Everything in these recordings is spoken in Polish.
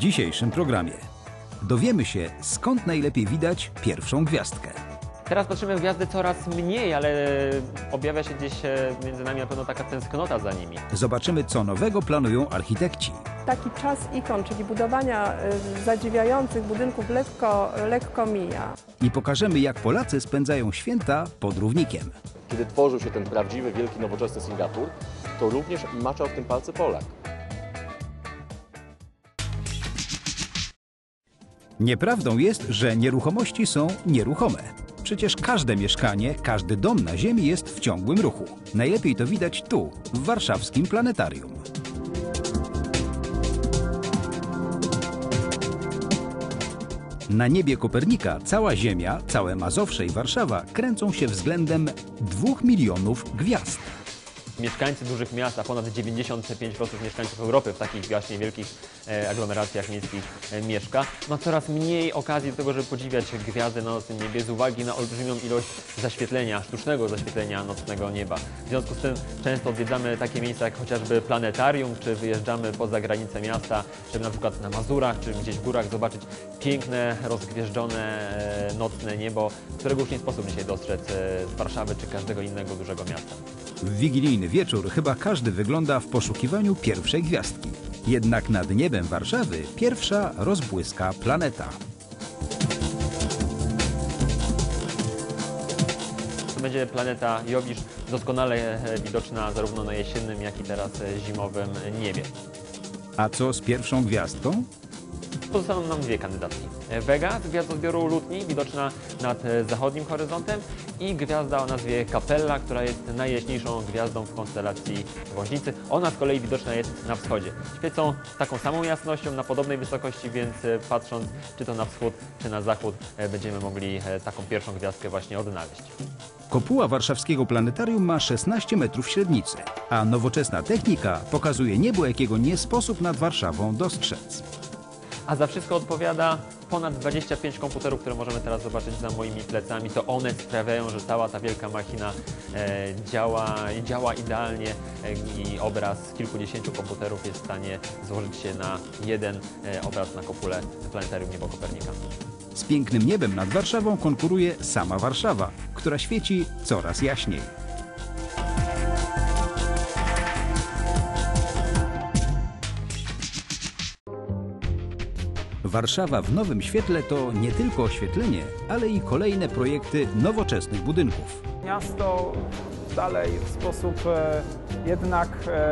dzisiejszym programie dowiemy się, skąd najlepiej widać pierwszą gwiazdkę. Teraz patrzymy gwiazdy coraz mniej, ale objawia się gdzieś między nami na pewno taka tęsknota za nimi. Zobaczymy, co nowego planują architekci. Taki czas ikon, czyli budowania zadziwiających budynków lekko mija. I pokażemy, jak Polacy spędzają święta pod równikiem. Kiedy tworzył się ten prawdziwy, wielki, nowoczesny Singapur, to również maczał w tym palce Polak. Nieprawdą jest, że nieruchomości są nieruchome. Przecież każde mieszkanie, każdy dom na ziemi jest w ciągłym ruchu. Najlepiej to widać tu, w warszawskim planetarium. Na niebie Kopernika cała Ziemia, całe Mazowsze i Warszawa kręcą się względem 2 milionów gwiazd. Mieszkańcy dużych miast, a ponad 95% mieszkańców Europy w takich właśnie wielkich aglomeracjach miejskich mieszka, ma coraz mniej okazji do tego, żeby podziwiać gwiazdy na nocnym niebie z uwagi na olbrzymią ilość zaświetlenia, sztucznego zaświetlenia nocnego nieba. W związku z tym często odwiedzamy takie miejsca jak chociażby planetarium, czy wyjeżdżamy poza granice miasta, żeby na przykład na Mazurach, czy gdzieś w górach zobaczyć piękne, rozgwieżdżone nocne niebo, którego już nie sposób dzisiaj dostrzec z Warszawy czy każdego innego dużego miasta. W wigilijny wieczór chyba każdy wygląda w poszukiwaniu pierwszej gwiazdki. Jednak nad niebem Warszawy pierwsza rozbłyska planeta. To będzie planeta Jowisz, doskonale widoczna zarówno na jesiennym, jak i teraz zimowym niebie. A co z pierwszą gwiazdką? Pozostaną nam dwie kandydatki. Vega z gwiazdozbioru Lutni, widoczna nad zachodnim horyzontem, i gwiazda o nazwie Capella, która jest najjaśniejszą gwiazdą w konstelacji Woźnicy. Ona z kolei widoczna jest na wschodzie. Świecą z taką samą jasnością, na podobnej wysokości, więc patrząc czy to na wschód, czy na zachód, będziemy mogli taką pierwszą gwiazdkę właśnie odnaleźć. Kopuła warszawskiego planetarium ma 16 metrów średnicy, a nowoczesna technika pokazuje niebo, jakiego nie sposób nad Warszawą dostrzec. A za wszystko odpowiada ponad 25 komputerów, które możemy teraz zobaczyć za moimi plecami. To one sprawiają, że cała ta wielka machina działa idealnie i obraz z kilkudziesięciu komputerów jest w stanie złożyć się na jeden obraz na kopule planetarium Niebo Kopernika. Z pięknym niebem nad Warszawą konkuruje sama Warszawa, która świeci coraz jaśniej. Warszawa w nowym świetle to nie tylko oświetlenie, ale i kolejne projekty nowoczesnych budynków. Miasto dalej w sposób jednak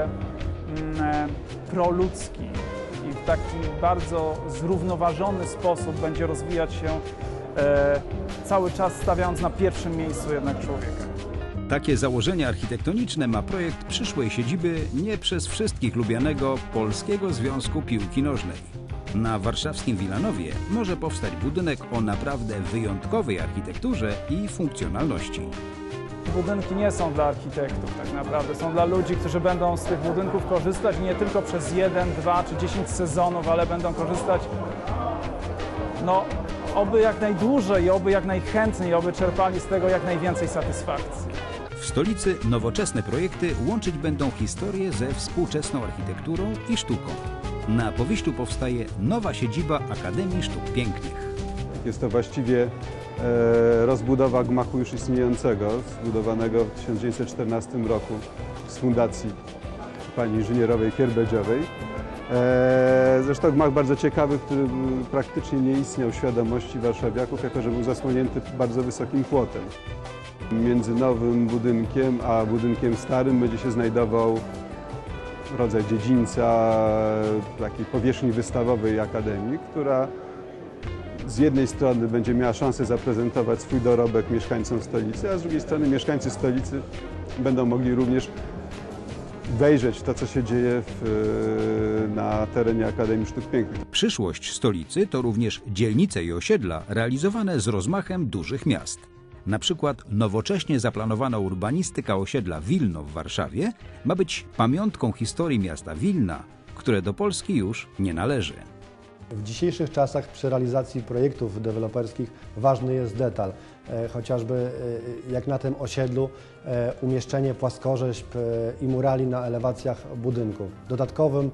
proludzki i w taki bardzo zrównoważony sposób będzie rozwijać się, cały czas stawiając na pierwszym miejscu jednak człowieka. Takie założenia architektoniczne ma projekt przyszłej siedziby nie przez wszystkich lubianego Polskiego Związku Piłki Nożnej. Na warszawskim Wilanowie może powstać budynek o naprawdę wyjątkowej architekturze i funkcjonalności. Budynki nie są dla architektów tak naprawdę, są dla ludzi, którzy będą z tych budynków korzystać nie tylko przez 1, 2 czy 10 sezonów, ale będą korzystać oby jak najdłużej i oby jak najchętniej, oby czerpali z tego jak najwięcej satysfakcji. W stolicy nowoczesne projekty łączyć będą historię ze współczesną architekturą i sztuką. Na Powiślu powstaje nowa siedziba Akademii Sztuk Pięknych. Jest to właściwie rozbudowa gmachu już istniejącego, zbudowanego w 1914 roku z fundacji pani inżynierowej Kierbedziowej. Zresztą gmach bardzo ciekawy, który praktycznie nie istniał w świadomości warszawiaków, jako że był zasłonięty bardzo wysokim płotem. Między nowym budynkiem a budynkiem starym będzie się znajdował rodzaj dziedzińca takiej powierzchni wystawowej Akademii, która z jednej strony będzie miała szansę zaprezentować swój dorobek mieszkańcom stolicy, a z drugiej strony mieszkańcy stolicy będą mogli również wejrzeć w to, co się dzieje na terenie Akademii Sztuk Pięknych. Przyszłość stolicy to również dzielnice i osiedla realizowane z rozmachem dużych miast. Na przykład nowocześnie zaplanowana urbanistyka osiedla Wilno w Warszawie ma być pamiątką historii miasta Wilna, które do Polski już nie należy. W dzisiejszych czasach przy realizacji projektów deweloperskich ważny jest detal. Chociażby jak na tym osiedlu umieszczenie płaskorzeźb i murali na elewacjach budynków. Dodatkowym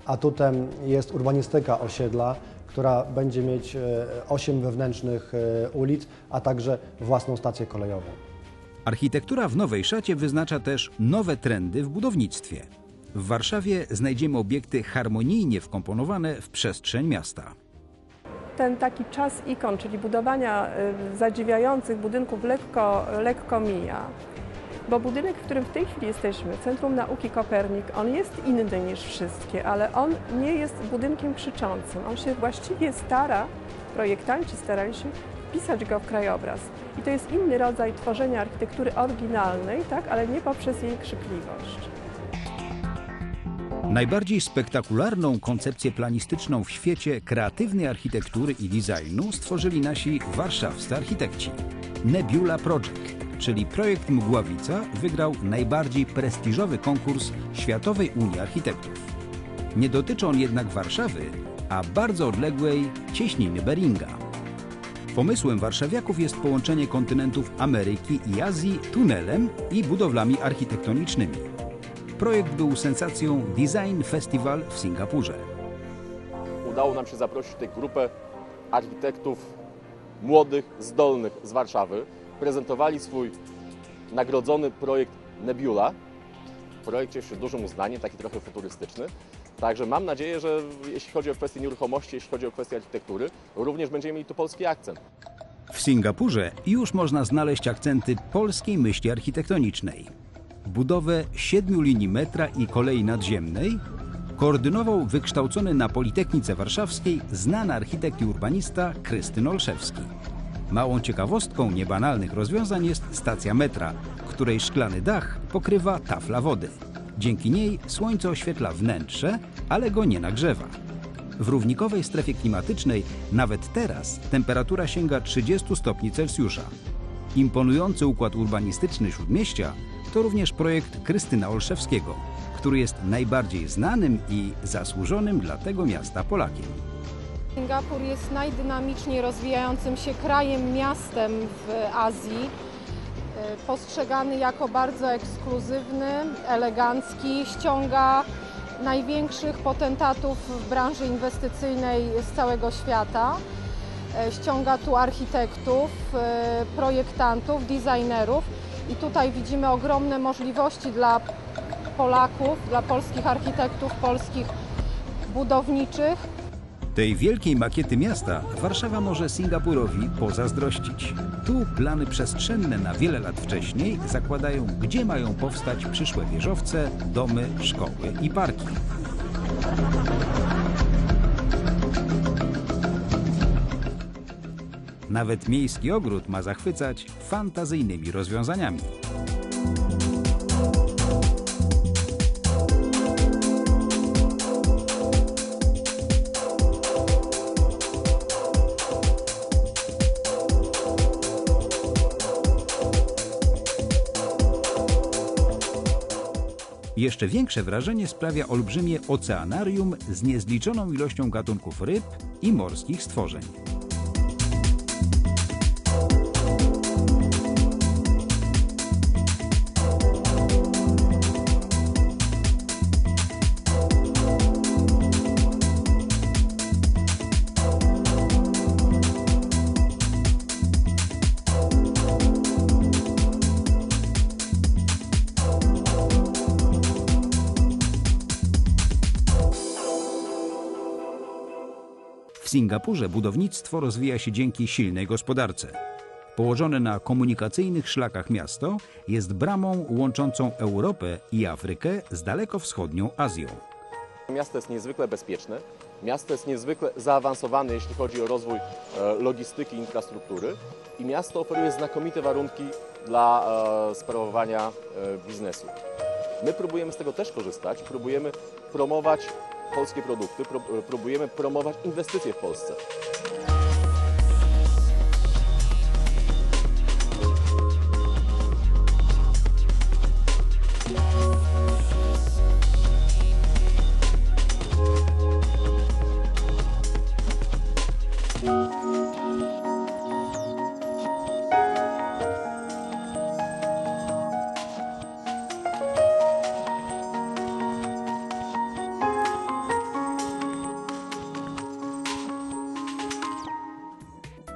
Atutem jest urbanistyka osiedla, która będzie mieć 8 wewnętrznych ulic, a także własną stację kolejową. Architektura w Nowej Szacie wyznacza też nowe trendy w budownictwie. W Warszawie znajdziemy obiekty harmonijnie wkomponowane w przestrzeń miasta. Ten taki czas ikon, czyli budowania zadziwiających budynków lekko mija. Bo budynek, w którym w tej chwili jesteśmy, Centrum Nauki Kopernik, on jest inny niż wszystkie, ale on nie jest budynkiem krzyczącym. On się właściwie projektanci starali się wpisać go w krajobraz. I to jest inny rodzaj tworzenia architektury oryginalnej, tak, ale nie poprzez jej krzykliwość. Najbardziej spektakularną koncepcję planistyczną w świecie kreatywnej architektury i designu stworzyli nasi warszawscy architekci. Nebula Project, czyli projekt Mgławica, wygrał najbardziej prestiżowy konkurs Światowej Unii Architektów. Nie dotyczy on jednak Warszawy, a bardzo odległej cieśniny Beringa. Pomysłem warszawiaków jest połączenie kontynentów Ameryki i Azji tunelem i budowlami architektonicznymi. Projekt był sensacją Design Festival w Singapurze. Udało nam się zaprosić tutaj grupę architektów młodych, zdolnych z Warszawy. Prezentowali swój nagrodzony projekt Nebula. Projekt cieszył się dużym uznaniem, taki trochę futurystyczny. Także mam nadzieję, że jeśli chodzi o kwestie nieruchomości, jeśli chodzi o kwestie architektury, również będziemy mieli tu polski akcent. W Singapurze już można znaleźć akcenty polskiej myśli architektonicznej. Budowę 7 linii metra i kolei nadziemnej koordynował wykształcony na Politechnice Warszawskiej znany architekt i urbanista Krystyn Olszewski. Małą ciekawostką niebanalnych rozwiązań jest stacja metra, której szklany dach pokrywa tafla wody. Dzięki niej słońce oświetla wnętrze, ale go nie nagrzewa. W równikowej strefie klimatycznej nawet teraz temperatura sięga 30 stopni Celsjusza. Imponujący układ urbanistyczny Śródmieścia to również projekt Krystyna Olszewskiego, który jest najbardziej znanym i zasłużonym dla tego miasta Polakiem. Singapur jest najdynamiczniej rozwijającym się krajem, miastem w Azji. Postrzegany jako bardzo ekskluzywny, elegancki, ściąga największych potentatów w branży inwestycyjnej z całego świata. Ściąga tu architektów, projektantów, designerów i tutaj widzimy ogromne możliwości dla Polaków, dla polskich architektów, polskich budowniczych. Tej wielkiej makiety miasta Warszawa może Singapurowi pozazdrościć. Tu plany przestrzenne na wiele lat wcześniej zakładają, gdzie mają powstać przyszłe wieżowce, domy, szkoły i parki. Nawet miejski ogród ma zachwycać fantazyjnymi rozwiązaniami. Jeszcze większe wrażenie sprawia olbrzymie oceanarium z niezliczoną ilością gatunków ryb i morskich stworzeń. W Singapurze budownictwo rozwija się dzięki silnej gospodarce. Położone na komunikacyjnych szlakach miasto jest bramą łączącą Europę i Afrykę z dalekowschodnią Azją. Miasto jest niezwykle bezpieczne, miasto jest niezwykle zaawansowane, jeśli chodzi o rozwój logistyki i infrastruktury i miasto oferuje znakomite warunki dla sprawowania biznesu. My próbujemy z tego też korzystać, próbujemy promować polskie produkty, próbujemy promować inwestycje w Polsce.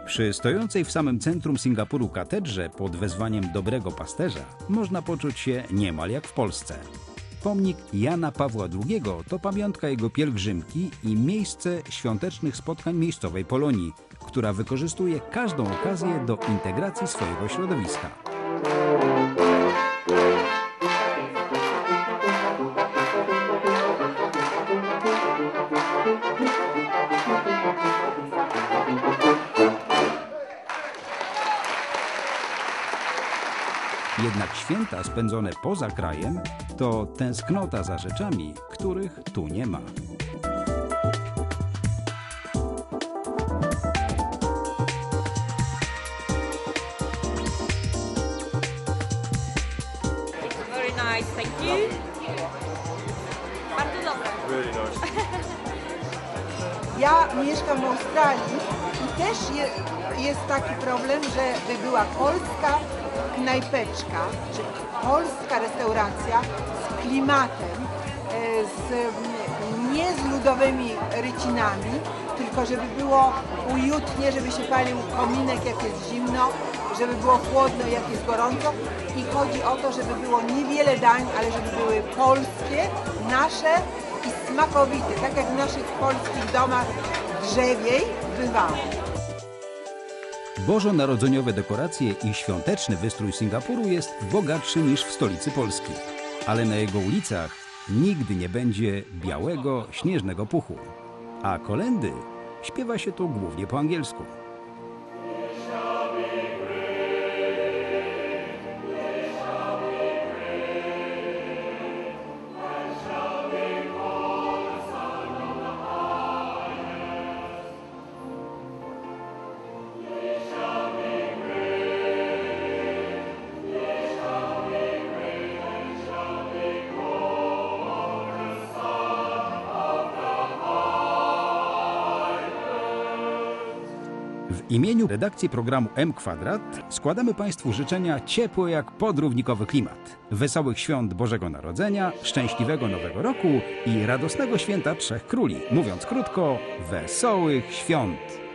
Przy stojącej w samym centrum Singapuru katedrze pod wezwaniem Dobrego Pasterza można poczuć się niemal jak w Polsce. Pomnik Jana Pawła II to pamiątka jego pielgrzymki i miejsce świątecznych spotkań miejscowej Polonii, która wykorzystuje każdą okazję do integracji swojego środowiska. Jednak święta spędzone poza krajem to tęsknota za rzeczami, których tu nie ma. Very nice, thank you. Bardzo dobre. Ja mieszkam w Australii i też jest taki problem, żeby była polska knajpeczka, czy polska restauracja z klimatem, nie z ludowymi rycinami, tylko żeby było uютnie, żeby się palił kominek jak jest zimno, żeby było chłodno jak jest gorąco i chodzi o to, żeby było niewiele dań, ale żeby były polskie, nasze i smakowite, tak jak w naszych polskich domach drzewiej bywało. Bożonarodzeniowe dekoracje i świąteczny wystrój Singapuru jest bogatszy niż w stolicy Polski. Ale na jego ulicach nigdy nie będzie białego, śnieżnego puchu. A kolędy śpiewa się tu głównie po angielsku. W imieniu redakcji programu M2 składamy Państwu życzenia ciepły jak podrównikowy klimat, wesołych świąt Bożego Narodzenia, szczęśliwego Nowego Roku i radosnego święta Trzech Króli. Mówiąc krótko, wesołych świąt!